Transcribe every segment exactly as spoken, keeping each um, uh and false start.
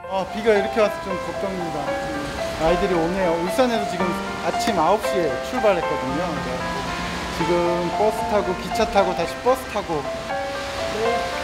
아, 비가 이렇게 와서 좀 걱정입니다. 아이들이 오네요. 울산에서 지금 아침 아홉 시에 출발했거든요. 지금 버스 타고 기차 타고 다시 버스 타고. 네.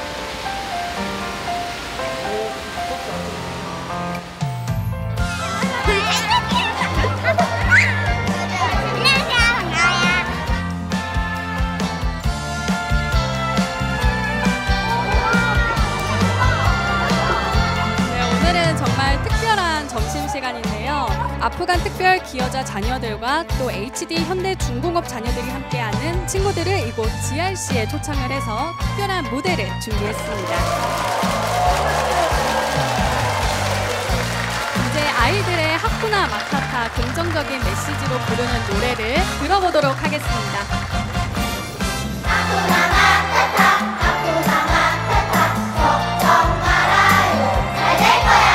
점심시간인데요. 아프간 특별 기여자 자녀들과 또 에이치디 현대중공업 자녀들이 함께하는 친구들을 이곳 지알씨에 초청을 해서 특별한 무대를 준비했습니다. 이제 아이들의 하쿠나 마타타 긍정적인 메시지로 부르는 노래를 들어보도록 하겠습니다. 하쿠나 마타타, 하쿠나 마타타, 걱정 말아요, 잘 될 거야.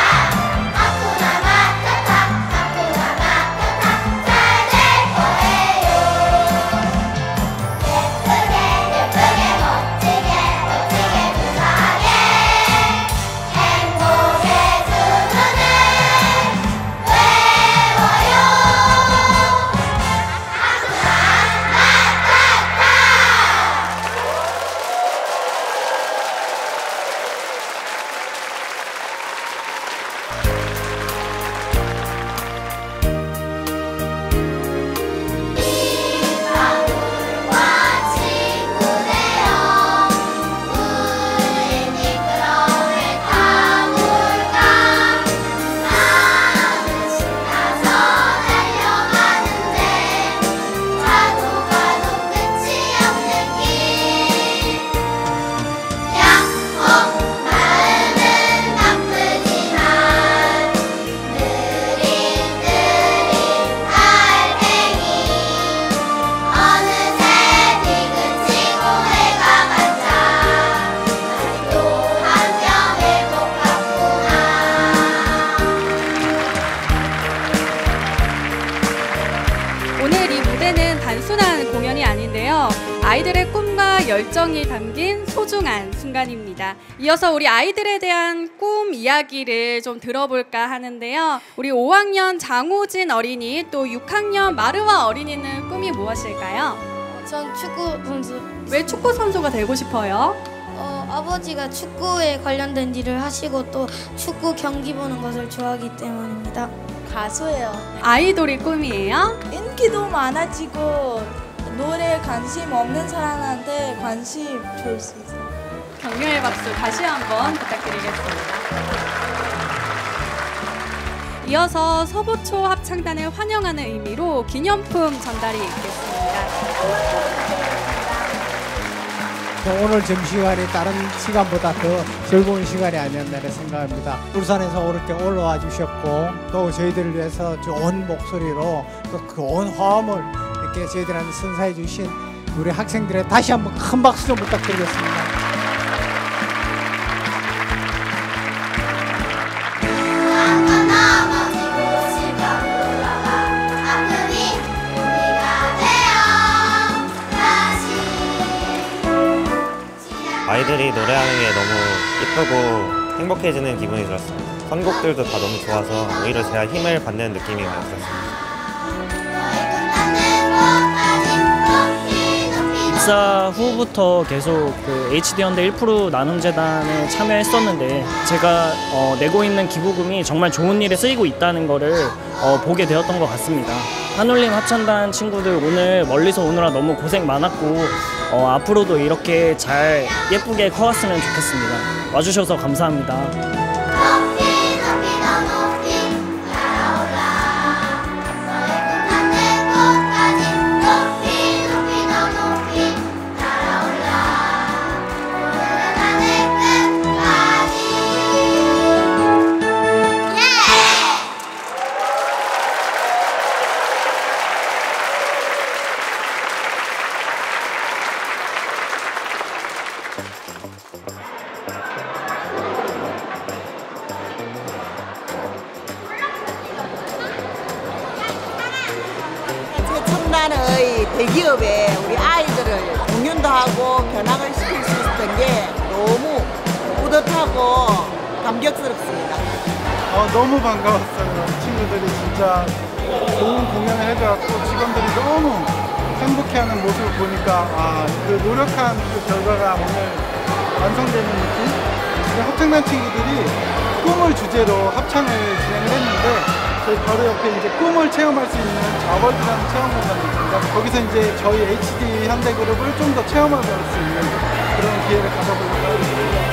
단순한 공연이 아닌데요. 아이들의 꿈과 열정이 담긴 소중한 순간입니다. 이어서 우리 아이들에 대한 꿈 이야기를 좀 들어볼까 하는데요. 우리 오 학년 장우진 어린이 또 육 학년 마르와 어린이는 꿈이 무엇일까요? 전 축구 선수. 왜 축구 선수가 되고 싶어요? 어, 아버지가 축구에 관련된 일을 하시고 또 축구 경기 보는 것을 좋아하기 때문입니다. 가수예요. 아이돌이 꿈이에요? 인기도 많아지고 노래에 관심 없는 사람한테 관심 줄 수 있어요. 격려의 박수 다시 한번 부탁드리겠습니다. 이어서 서보초 합창단을 환영하는 의미로 기념품 전달이 있겠습니다. 오늘 점심시간이 다른 시간보다 더 즐거운 시간이 아니었나 생각합니다. 울산에서 이렇게 올라와 주셨고 또 저희들을 위해서 좋은 목소리로 또 좋은 화음을 이렇게 저희들한테 선사해 주신 우리 학생들의 다시 한번 큰 박수 좀 부탁드리겠습니다. 아이들이 노래하는 게 너무 예쁘고 행복해지는 기분이 들었습니다. 선곡들도 다 너무 좋아서 오히려 제가 힘을 받는 느낌이 많이 들었습니다. 입사 후부터 계속 그 에이치디 현대 일 프로 나눔재단에 참여했었는데 제가 어, 내고 있는 기부금이 정말 좋은 일에 쓰이고 있다는 거를 어, 보게 되었던 것 같습니다. 한울림 합창단 친구들 오늘 멀리서 오느라 너무 고생 많았고 어, 앞으로도 이렇게 잘 예쁘게 커왔으면 좋겠습니다. 와주셔서 감사합니다. 최첨단의 대기업에 우리 아이들을 공연도 하고 견학을 시킬 수 있었던 게 너무 뿌듯하고 감격스럽습니다. 어, 너무 반가웠어요. 친구들이 진짜 좋은 공연을 해줘갖고 직원들이 너무 행복해하는 모습을 보니까 아, 그 노력한 그 결과가 오늘 완성되는 느낌? 합창단 친구들이 꿈을 주제로 합창을 진행을 했는데 저희 바로 옆에 이제 꿈을 체험할 수 있는 자월드라는 체험 공간이 있습니다. 거기서 이제 저희 에이치디 현대그룹을 좀 더 체험할 수 있는 그런 기회를 가져보려고 합니다.